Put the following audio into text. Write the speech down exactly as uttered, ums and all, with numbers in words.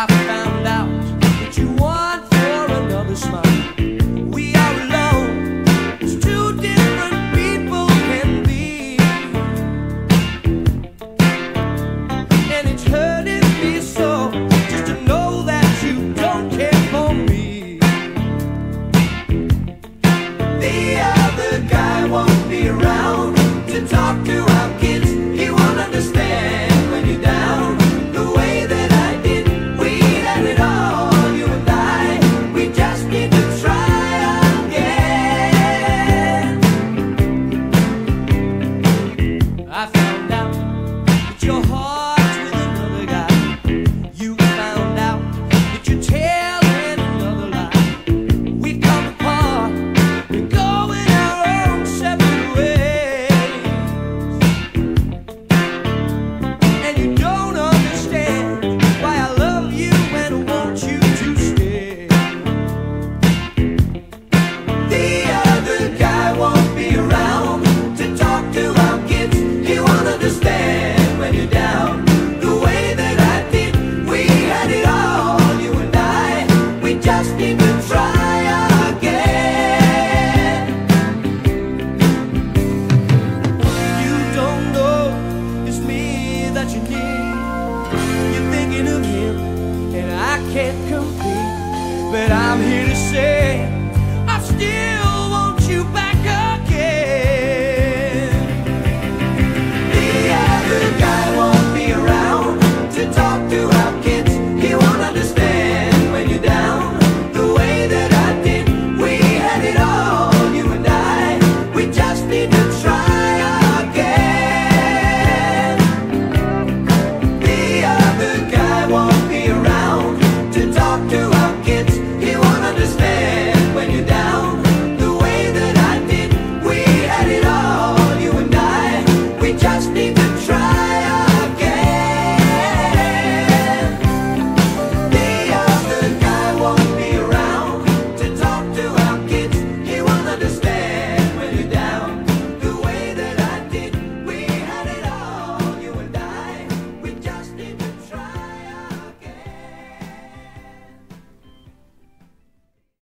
found out that you want for another smile. We are alone, as two different people can be. And it's hurting me so, just to know that you don't care for me. The other guy won't be around to talk to our kids. He won't understand when you're down the way that I did. We had it all, you and I. We just need to try again. I found out that your heart's with another guy. You found out that you're telling another lie. We come apart, we're going our own separate ways. And you don't understand why I love you and I want you to stay. The other guy won't be around to talk to our kids. He won't understand when you're down the way that I did. We had it all, you and I. We just need to try again. You don't know it's me that you need. You're thinking of him, and I can't compete. But I'm here to say I'm still